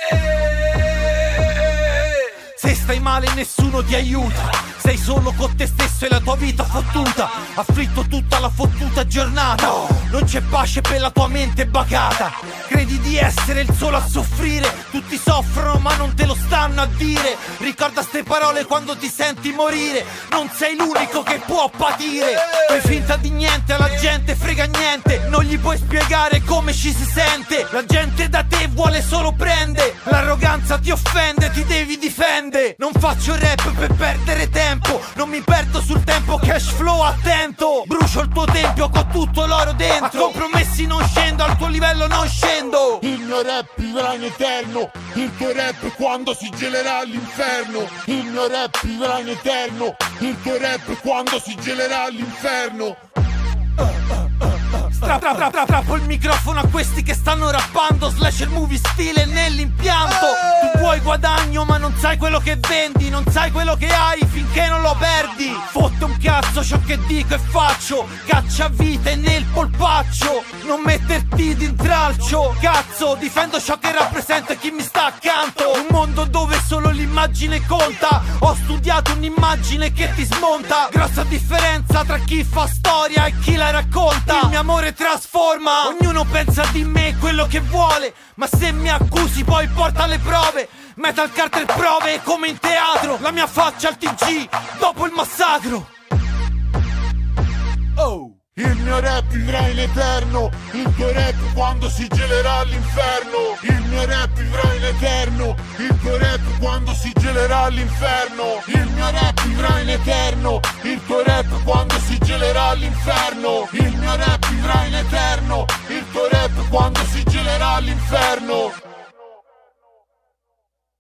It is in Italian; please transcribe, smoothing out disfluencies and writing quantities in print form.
Se stai male nessuno ti aiuta, sei solo con te stesso e la tua vita fottuta, afflitto tutta la fottuta giornata. Non c'è pace per la tua mente bacata, credi di essere il solo a soffrire. Tutti soffrono ma non te lo stanno a dire. Ricorda ste parole quando ti senti morire, non sei l'unico che può patire. Fai finta di niente, alla gente frega niente, non gli puoi spiegare come ci si sente. La gente da te vuole solo prende, l'arroganza ti offende, ti devi difendere. Non faccio rap per perdere tempo, non mi perdo sul tempo, cash flow attento. Brucio il tuo tempio con tutto l'oro dentro, a compromessi non scendo, al tuo livello non scendo. Il mio rap vivrà in eterno, il tuo rap quando si gelerà all'inferno. Il mio rap vivrà in eterno, il tuo rap quando si gelerà all'inferno. Strappo il microfono a questi che stanno rappando, slasher movie stile nell'impianto. Tu vuoi guadagno ma non sai quello che vendi, non sai quello che hai finché non lo perdi. Fotte un cazzo ciò che dico e faccio, caccia vite nel polpaccio, non metterti d'intralcio. Cazzo, difendo ciò che rappresento e chi mi sta accanto. Un mondo dove solo l'immagine conta, ho studiato un'immagine che ti smonta. Grossa differenza tra chi fa storia e chi la racconta. Il mio amore trasforma, ognuno pensa di me quello che vuole, ma se mi accusi poi porta le prove. Metal Carter prove come in teatro, la mia faccia al TG dopo il massacro. Oh. Il mio rap vivrà in eterno, il tuo rap quando si gelerà all'inferno. Il mio rap vivrà in eterno, il tuo rap quando si gelerà all'inferno. Il mio rap vivrà in eterno, il tuo rap quando si gelerà all'inferno. Il mio rap vivrà in eterno, il tuo rap quando si gelerà all'inferno.